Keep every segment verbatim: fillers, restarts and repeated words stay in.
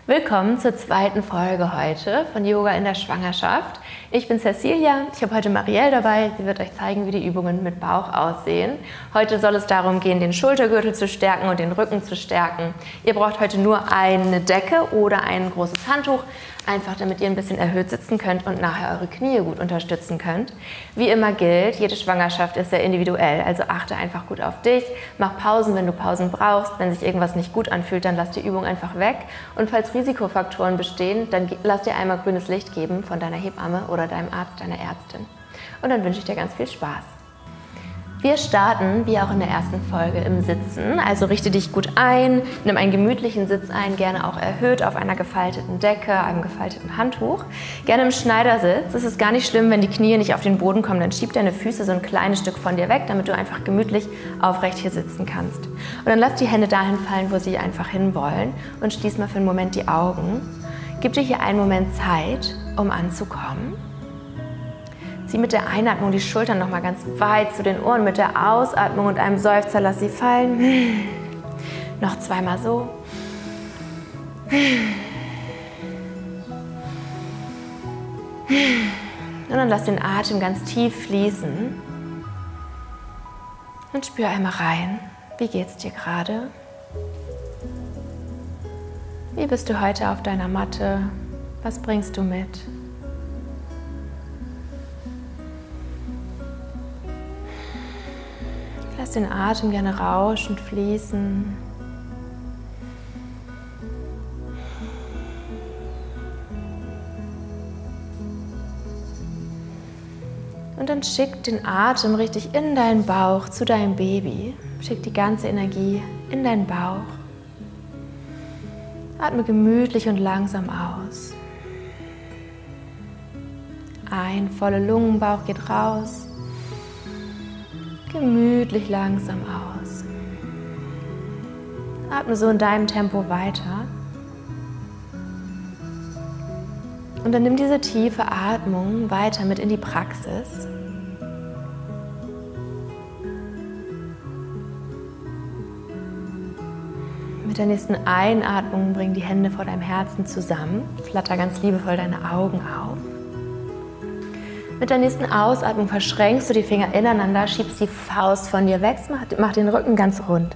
Willkommen zur zweiten Folge heute von Yoga in der Schwangerschaft. Ich bin Cecilia, ich habe heute Marielle dabei. Sie wird euch zeigen, wie die Übungen mit Bauch aussehen. Heute soll es darum gehen, den Schultergürtel zu stärken und den Rücken zu stärken. Ihr braucht heute nur eine Decke oder ein großes Handtuch, einfach damit ihr ein bisschen erhöht sitzen könnt und nachher eure Knie gut unterstützen könnt. Wie immer gilt, jede Schwangerschaft ist sehr individuell, also achte einfach gut auf dich. Mach Pausen, wenn du Pausen brauchst. Wenn sich irgendwas nicht gut anfühlt, dann lass die Übung einfach weg. Und falls Risikofaktoren bestehen, dann lass dir einmal grünes Licht geben von deiner Hebamme oder deinem Arzt, deiner Ärztin. Und dann wünsche ich dir ganz viel Spaß. Wir starten, wie auch in der ersten Folge, im Sitzen. Also richte dich gut ein, nimm einen gemütlichen Sitz ein, gerne auch erhöht auf einer gefalteten Decke, einem gefalteten Handtuch. Gerne im Schneidersitz. Es ist gar nicht schlimm, wenn die Knie nicht auf den Boden kommen, dann schieb deine Füße so ein kleines Stück von dir weg, damit du einfach gemütlich aufrecht hier sitzen kannst. Und dann lass die Hände dahin fallen, wo sie einfach hinwollen und schließ mal für einen Moment die Augen. Gib dir hier einen Moment Zeit, um anzukommen. Zieh mit der Einatmung die Schultern noch mal ganz weit zu den Ohren. Mit der Ausatmung und einem Seufzer lass sie fallen. Noch zweimal so. Und dann lass den Atem ganz tief fließen. Und spür einmal rein. Wie geht's dir gerade? Wie bist du heute auf deiner Matte? Was bringst du mit? Lass den Atem gerne rauschend fließen. Und dann schick den Atem richtig in deinen Bauch zu deinem Baby. Schick die ganze Energie in deinen Bauch. Atme gemütlich und langsam aus. Ein, volle Lungen, Bauch geht raus. Gemütlich langsam aus. Atme so in deinem Tempo weiter. Und dann nimm diese tiefe Atmung weiter mit in die Praxis. Mit der nächsten Einatmung bring die Hände vor deinem Herzen zusammen. Flatter ganz liebevoll deine Augen auf. Mit der nächsten Ausatmung verschränkst du die Finger ineinander, schiebst die Faust von dir weg, mach den Rücken ganz rund.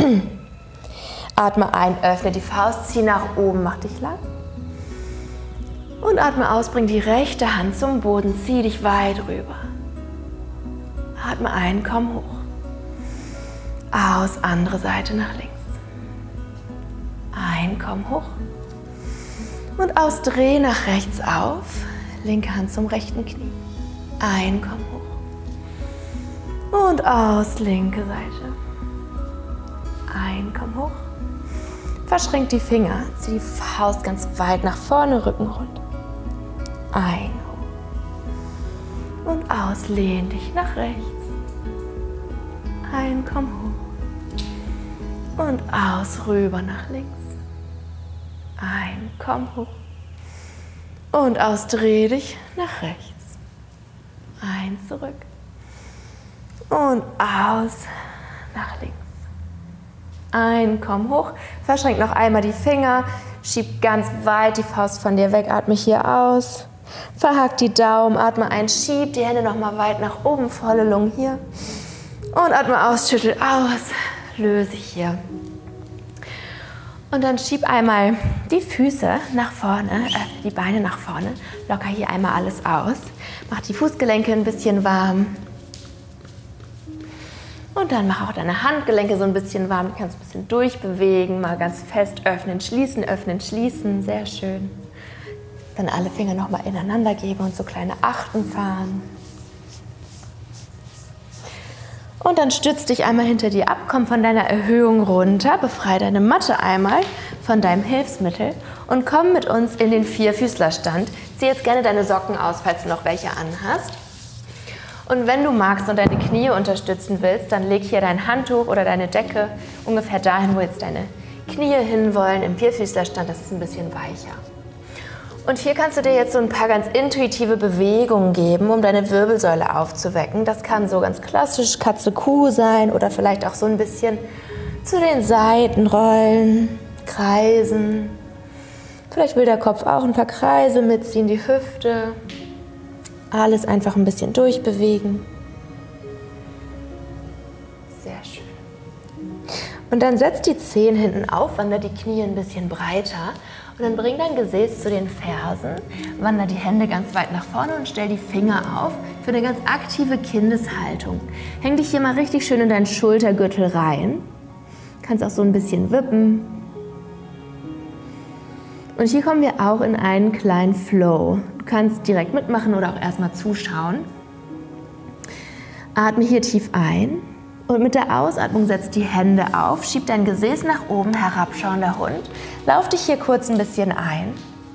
Atme ein, öffne die Faust, zieh nach oben, mach dich lang. Und atme aus, bring die rechte Hand zum Boden, zieh dich weit rüber. Atme ein, komm hoch. Aus, andere Seite nach links. Ein, komm hoch. Und aus, dreh nach rechts auf, linke Hand zum rechten Knie. Ein, komm hoch. Und aus, linke Seite. Ein, komm hoch. Verschränk die Finger, zieh die Faust ganz weit nach vorne, Rücken rund. Ein, hoch. Und aus, lehn dich nach rechts. Ein, komm hoch. Und aus, rüber nach links. Ein, komm hoch. Und aus, dreh dich nach rechts. Ein, zurück. Und aus, nach links. Ein, komm hoch. Verschränk noch einmal die Finger. Schieb ganz weit die Faust von dir weg. Atme hier aus. Verhack die Daumen. Atme ein. Schieb die Hände noch mal weit nach oben. Volle Lungen hier. Und atme aus. Schüttel aus. Löse hier. Und dann schieb einmal die Füße nach vorne, äh, die Beine nach vorne. Locker hier einmal alles aus. Mach die Fußgelenke ein bisschen warm. Und dann mach auch deine Handgelenke so ein bisschen warm. Du kannst ein bisschen durchbewegen, mal ganz fest öffnen, schließen, öffnen, schließen. Sehr schön. Dann alle Finger nochmal ineinander geben und so kleine Achten fahren. Und dann stütz dich einmal hinter dir ab, komm von deiner Erhöhung runter, befreie deine Matte einmal von deinem Hilfsmittel und komm mit uns in den Vierfüßlerstand. Zieh jetzt gerne deine Socken aus, falls du noch welche anhast. Und wenn du magst und deine Knie unterstützen willst, dann leg hier dein Handtuch oder deine Decke ungefähr dahin, wo jetzt deine Knie hinwollen im Vierfüßlerstand. Das ist ein bisschen weicher. Und hier kannst du dir jetzt so ein paar ganz intuitive Bewegungen geben, um deine Wirbelsäule aufzuwecken. Das kann so ganz klassisch Katze-Kuh sein oder vielleicht auch so ein bisschen zu den Seiten rollen, kreisen. Vielleicht will der Kopf auch ein paar Kreise mitziehen, die Hüfte. Alles einfach ein bisschen durchbewegen. Sehr schön. Und dann setz die Zehen hinten auf, wander die Knie ein bisschen breiter und dann bring dein Gesäß zu den Fersen, wander die Hände ganz weit nach vorne und stell die Finger auf für eine ganz aktive Kindeshaltung. Häng dich hier mal richtig schön in deinen Schultergürtel rein. Kannst auch so ein bisschen wippen. Und hier kommen wir auch in einen kleinen Flow. Du kannst direkt mitmachen oder auch erstmal zuschauen. Atme hier tief ein und mit der Ausatmung setz die Hände auf, schieb dein Gesäß nach oben, herabschauender Hund. Lauf dich hier kurz ein bisschen ein.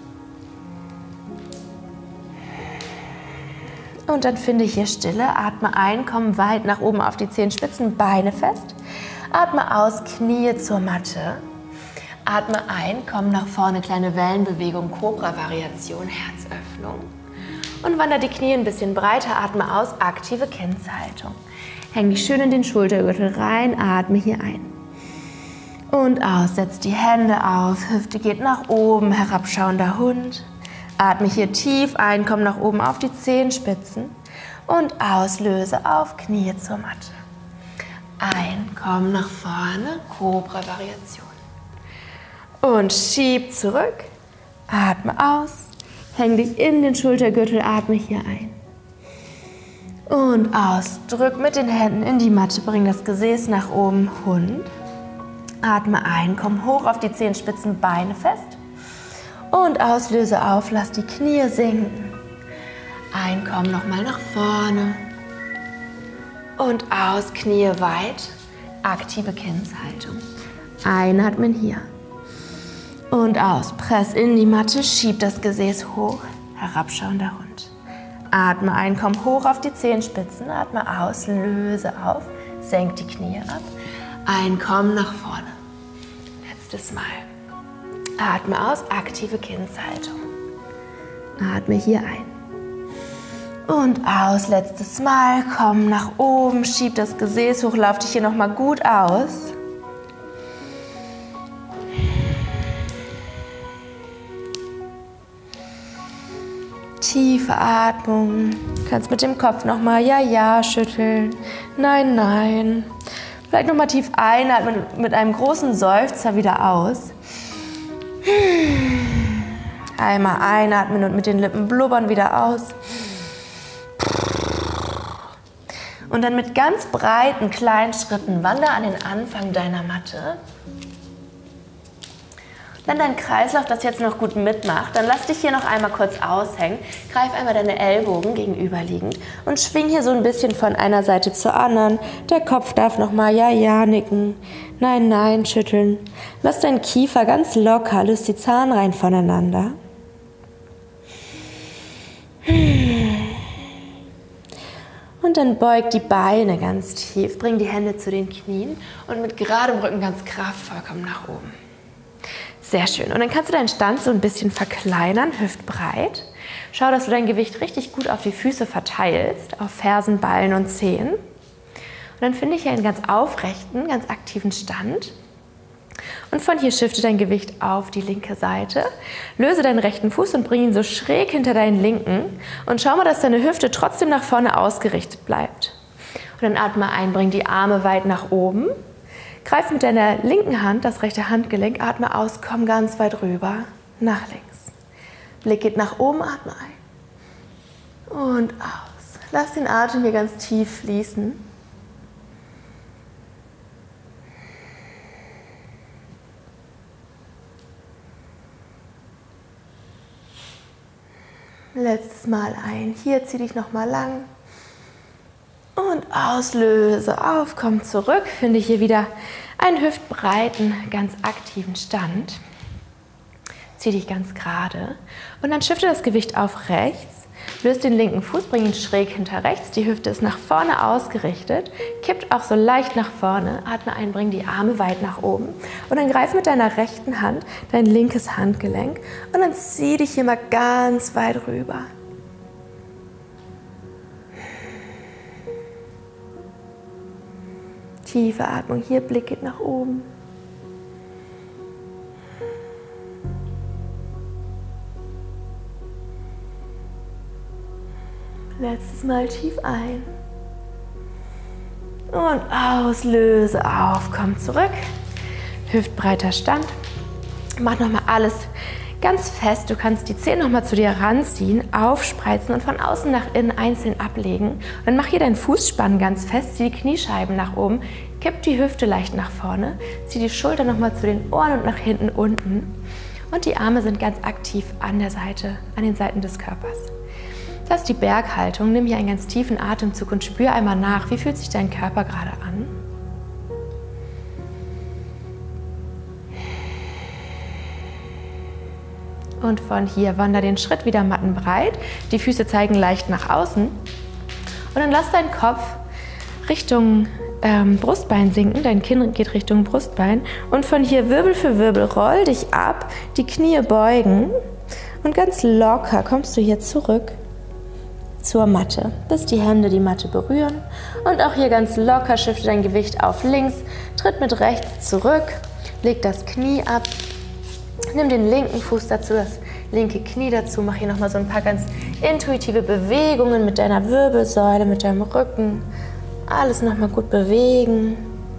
Und dann finde hier Stille. Atme ein, komm weit nach oben auf die Zehenspitzen, Beine fest. Atme aus, Knie zur Matte. Atme ein, komm nach vorne, kleine Wellenbewegung, Cobra-Variation, Herzöffnung. Und wander die Knie ein bisschen breiter, atme aus, aktive Kindshaltung. Häng dich schön in den Schultergürtel rein, atme hier ein. Und aus, setz die Hände auf, Hüfte geht nach oben, herabschauender Hund. Atme hier tief ein, komm nach oben auf die Zehenspitzen. Und aus, löse auf, Knie zur Matte. Ein, komm nach vorne, Cobra-Variation. Und schieb zurück, atme aus, häng dich in den Schultergürtel, atme hier ein. Und aus, drück mit den Händen in die Matte, bring das Gesäß nach oben, Hund. Atme ein, komm hoch auf die Zehenspitzen, Beine fest. Und aus, löse auf, lass die Knie sinken. Ein, komm nochmal nach vorne. Und aus, Knie weit, aktive Kindshaltung. Einatmen hier. Und aus, press in die Matte, schieb das Gesäß hoch, herabschauender Hund. Atme ein, komm hoch auf die Zehenspitzen, atme aus, löse auf, senk die Knie ab. Ein, komm nach vorne. Letztes Mal. Atme aus, aktive Kindshaltung. Atme hier ein. Und aus, letztes Mal, komm nach oben, schieb das Gesäß hoch, lauf dich hier nochmal gut aus. Tiefe Atmung. Du kannst mit dem Kopf nochmal ja, ja schütteln. Nein, nein. Vielleicht nochmal tief einatmen mit einem großen Seufzer wieder aus. Einmal einatmen und mit den Lippen blubbern wieder aus. Und dann mit ganz breiten, kleinen Schritten wander an den Anfang deiner Matte. Wenn dein Kreislauf das jetzt noch gut mitmacht, dann lass dich hier noch einmal kurz aushängen. Greif einmal deine Ellbogen gegenüberliegend und schwing hier so ein bisschen von einer Seite zur anderen. Der Kopf darf nochmal ja, ja nicken. Nein, nein schütteln. Lass deinen Kiefer ganz locker, löst die Zahnreihen voneinander. Und dann beug die Beine ganz tief, bring die Hände zu den Knien und mit geradem Rücken ganz kraftvoll komm nach oben. Sehr schön. Und dann kannst du deinen Stand so ein bisschen verkleinern, hüftbreit. Schau, dass du dein Gewicht richtig gut auf die Füße verteilst, auf Fersen, Ballen und Zehen. Und dann finde ich hier einen ganz aufrechten, ganz aktiven Stand. Und von hier shifte dein Gewicht auf die linke Seite. Löse deinen rechten Fuß und bring ihn so schräg hinter deinen linken. Und schau mal, dass deine Hüfte trotzdem nach vorne ausgerichtet bleibt. Und dann atme ein, bring die Arme weit nach oben. Greif mit deiner linken Hand das rechte Handgelenk, atme aus, komm ganz weit rüber, nach links. Blick geht nach oben, atme ein und aus. Lass den Atem hier ganz tief fließen. Letztes Mal ein, hier zieh dich nochmal lang. Und auslöse, auf, komm zurück, finde hier wieder einen hüftbreiten, ganz aktiven Stand. Zieh dich ganz gerade und dann shifte das Gewicht auf rechts, löse den linken Fuß, bring ihn schräg hinter rechts, die Hüfte ist nach vorne ausgerichtet, kippt auch so leicht nach vorne, atme ein, bring die Arme weit nach oben und dann greif mit deiner rechten Hand dein linkes Handgelenk und dann zieh dich hier mal ganz weit rüber. Tiefe Atmung, hier Blick geht nach oben. Letztes Mal tief ein. Und aus, löse auf, komm zurück. Hüftbreiter Stand. Mach nochmal alles ganz fest. Du kannst die Zehen nochmal zu dir ranziehen, aufspreizen und von außen nach innen einzeln ablegen. Und dann mach hier deinen Fußspann ganz fest, zieh die Kniescheiben nach oben, kipp die Hüfte leicht nach vorne, zieh die Schulter nochmal zu den Ohren und nach hinten unten. Und die Arme sind ganz aktiv an der Seite, an den Seiten des Körpers. Das ist die Berghaltung. Nimm hier einen ganz tiefen Atemzug und spür einmal nach, wie fühlt sich dein Körper gerade an. Und von hier wander den Schritt wieder mattenbreit. Die Füße zeigen leicht nach außen. Und dann lass deinen Kopf Richtung ähm, Brustbein sinken. Dein Kinn geht Richtung Brustbein. Und von hier Wirbel für Wirbel roll dich ab, die Knie beugen. Und ganz locker kommst du hier zurück zur Matte, bis die Hände die Matte berühren. Und auch hier ganz locker shifte dein Gewicht auf links, tritt mit rechts zurück, leg das Knie ab, nimm den linken Fuß dazu, das linke Knie dazu, mach hier nochmal so ein paar ganz intuitive Bewegungen mit deiner Wirbelsäule, mit deinem Rücken. Alles nochmal gut bewegen.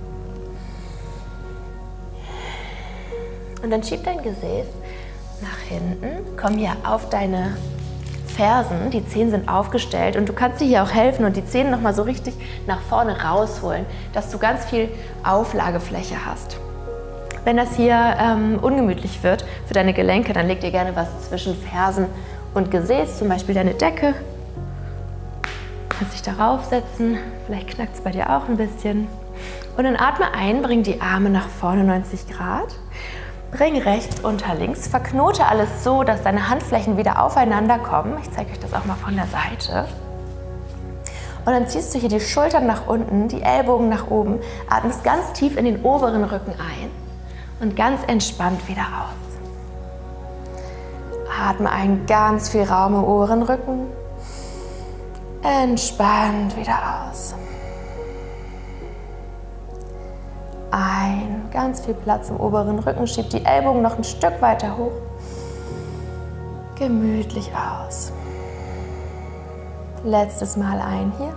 Und dann schieb dein Gesäß nach hinten, komm hier auf deine Fersen, die Zehen sind aufgestellt und du kannst dir hier auch helfen und die Zehen nochmal so richtig nach vorne rausholen, dass du ganz viel Auflagefläche hast. Wenn das hier ähm, ungemütlich wird für deine Gelenke, dann leg dir gerne was zwischen Fersen und Gesäß, zum Beispiel deine Decke. Du kannst dich darauf setzen, vielleicht knackt es bei dir auch ein bisschen. Und dann atme ein, bring die Arme nach vorne neunzig Grad. Bring rechts unter links, verknote alles so, dass deine Handflächen wieder aufeinander kommen. Ich zeige euch das auch mal von der Seite. Und dann ziehst du hier die Schultern nach unten, die Ellbogen nach oben, atmest ganz tief in den oberen Rücken ein und ganz entspannt wieder aus. Atme ein, ganz viel Raum im oberen Rücken. Entspannt wieder aus. Ein, ganz viel Platz im oberen Rücken, schieb die Ellbogen noch ein Stück weiter hoch. Gemütlich aus. Letztes Mal ein hier.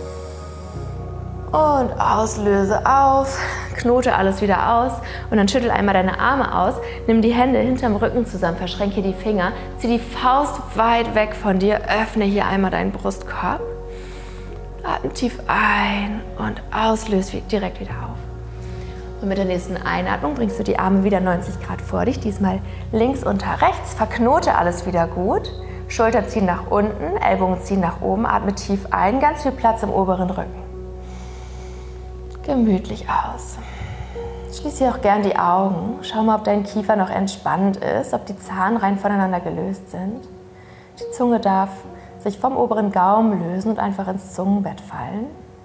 Und auslöse auf, knote alles wieder aus und dann schüttel einmal deine Arme aus, nimm die Hände hinterm Rücken zusammen, verschränke die Finger, zieh die Faust weit weg von dir, öffne hier einmal deinen Brustkorb. Atme tief ein und auslöse direkt wieder auf. Und mit der nächsten Einatmung bringst du die Arme wieder neunzig Grad vor dich, diesmal links unter rechts, verknote alles wieder gut. Schultern ziehen nach unten, Ellbogen ziehen nach oben, atme tief ein, ganz viel Platz im oberen Rücken. Gemütlich aus. Schließ hier auch gern die Augen, schau mal, ob dein Kiefer noch entspannt ist, ob die Zahnreihen voneinander gelöst sind. Die Zunge darf sich vom oberen Gaumen lösen und einfach ins Zungenbett fallen.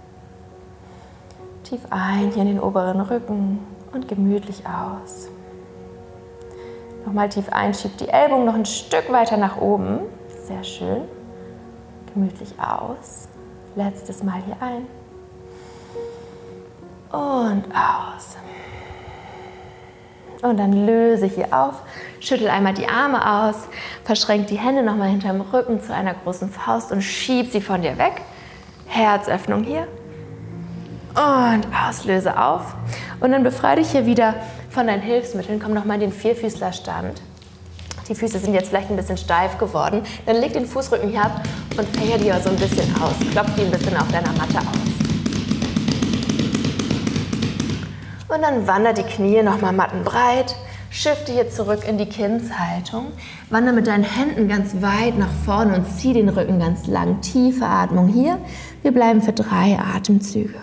Tief ein, hier in den oberen Rücken und gemütlich aus. Nochmal tief ein, schieb die Ellbogen noch ein Stück weiter nach oben. Sehr schön. Gemütlich aus. Letztes Mal hier ein. Und aus. Und dann löse hier auf, schüttel einmal die Arme aus, verschränk die Hände nochmal hinterm Rücken zu einer großen Faust und schieb sie von dir weg. Herzöffnung hier. Und auslöse auf. Und dann befreie dich hier wieder von deinen Hilfsmitteln. Komm nochmal in den Vierfüßlerstand. Die Füße sind jetzt vielleicht ein bisschen steif geworden. Dann leg den Fußrücken hier ab und fächer die so ein bisschen aus. Klopf die ein bisschen auf deiner Matte aus. Und dann wander die Knie nochmal mattenbreit. Shifte hier zurück in die Kindshaltung. Wander mit deinen Händen ganz weit nach vorne und zieh den Rücken ganz lang. Tiefe Atmung hier. Wir bleiben für drei Atemzüge.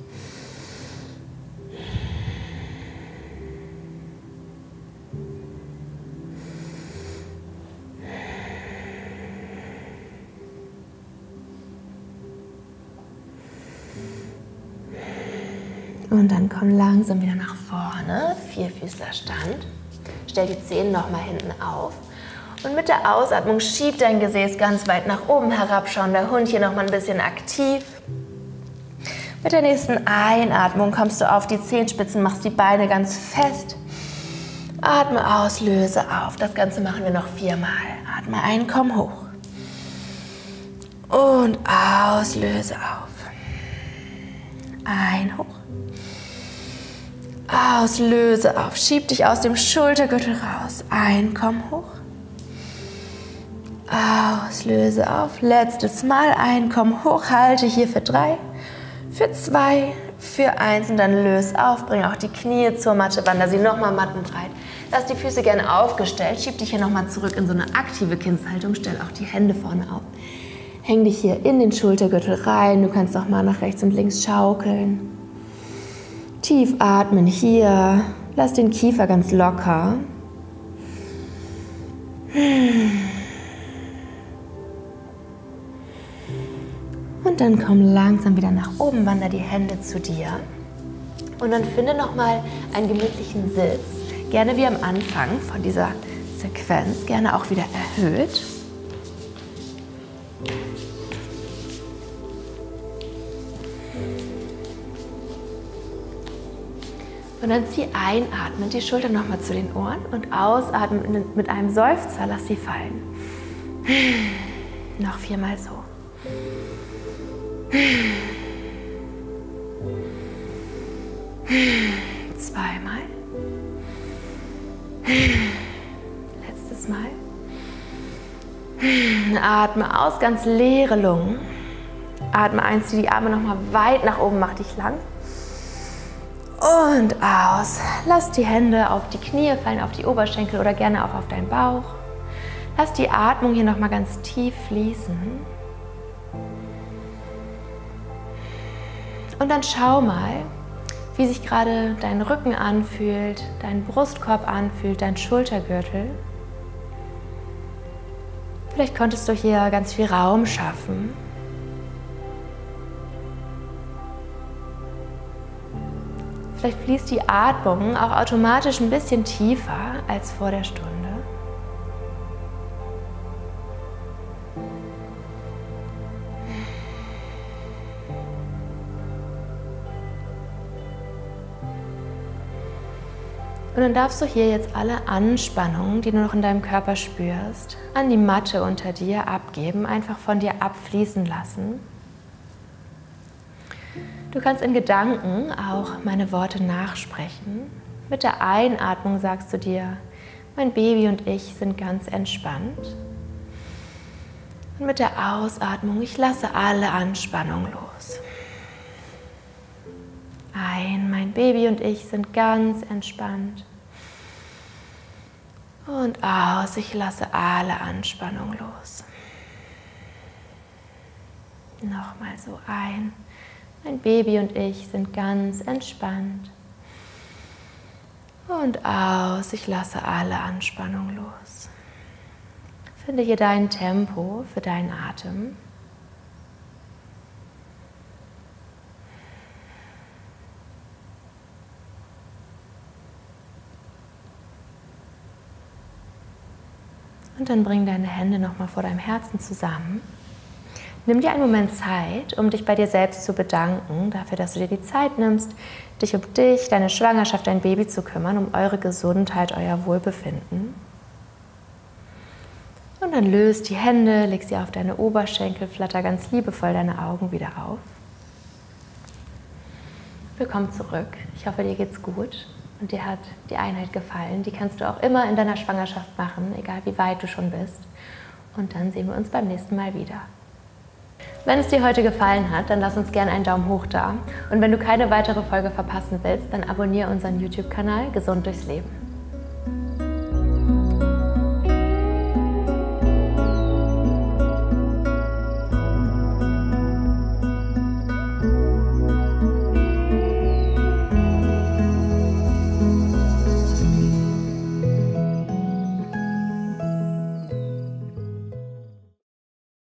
Und dann komm langsam wieder nach vorne, Vierfüßlerstand. Stell die Zehen nochmal hinten auf. Und mit der Ausatmung schieb dein Gesäß ganz weit nach oben herabschauen. Der Hund hier nochmal ein bisschen aktiv. Mit der nächsten Einatmung kommst du auf die Zehenspitzen, machst die Beine ganz fest. Atme aus, löse auf. Das Ganze machen wir noch viermal. Atme ein, komm hoch. Und aus, löse auf. Ein, hoch. Aus, löse auf. Schieb dich aus dem Schultergürtel raus. Ein, komm hoch. Aus, löse auf. Letztes Mal. Ein, komm hoch. Halte hier für drei, für zwei, für eins. Und dann löse auf. Bring auch die Knie zur Matte. Wander sie nochmal mattenbreit. Lass die Füße gerne aufgestellt. Schieb dich hier nochmal zurück in so eine aktive Kindshaltung. Stell auch die Hände vorne auf. Häng dich hier in den Schultergürtel rein. Du kannst auch mal nach rechts und links schaukeln. Tief atmen hier. Lass den Kiefer ganz locker. Und dann komm langsam wieder nach oben, wander die Hände zu dir. Und dann finde nochmal einen gemütlichen Sitz. Gerne wie am Anfang von dieser Sequenz, gerne auch wieder erhöht. Und dann zieh einatmen, die Schultern nochmal zu den Ohren und ausatmen mit einem Seufzer, lass sie fallen. Noch viermal so. Zweimal. Letztes Mal. Atme aus, ganz leere Lungen. Atme ein, zieh die Arme nochmal weit nach oben, mach dich lang. Und aus. Lass die Hände auf die Knie fallen, auf die Oberschenkel oder gerne auch auf deinen Bauch. Lass die Atmung hier nochmal ganz tief fließen. Und dann schau mal, wie sich gerade dein Rücken anfühlt, dein Brustkorb anfühlt, dein Schultergürtel. Vielleicht konntest du hier ganz viel Raum schaffen. Vielleicht fließt die Atmung auch automatisch ein bisschen tiefer als vor der Stunde. Und dann darfst du hier jetzt alle Anspannungen, die du noch in deinem Körper spürst, an die Matte unter dir abgeben, einfach von dir abfließen lassen. Du kannst in Gedanken auch meine Worte nachsprechen. Mit der Einatmung sagst du dir, mein Baby und ich sind ganz entspannt. Und mit der Ausatmung, ich lasse alle Anspannung los. Ein, mein Baby und ich sind ganz entspannt. Und aus, ich lasse alle Anspannung los. Nochmal so ein. Mein Baby und ich sind ganz entspannt. Und aus, ich lasse alle Anspannung los. Finde hier dein Tempo für deinen Atem. Und dann bring deine Hände nochmal vor deinem Herzen zusammen. Nimm dir einen Moment Zeit, um dich bei dir selbst zu bedanken, dafür, dass du dir die Zeit nimmst, dich um dich, deine Schwangerschaft, dein Baby zu kümmern, um eure Gesundheit, euer Wohlbefinden. Und dann löst die Hände, leg sie auf deine Oberschenkel, flatter ganz liebevoll deine Augen wieder auf. Willkommen zurück. Ich hoffe, dir geht's gut und dir hat die Einheit gefallen. Die kannst du auch immer in deiner Schwangerschaft machen, egal wie weit du schon bist. Und dann sehen wir uns beim nächsten Mal wieder. Wenn es dir heute gefallen hat, dann lass uns gerne einen Daumen hoch da. Und wenn du keine weitere Folge verpassen willst, dann abonniere unseren YouTube-Kanal Gesund durchs Leben.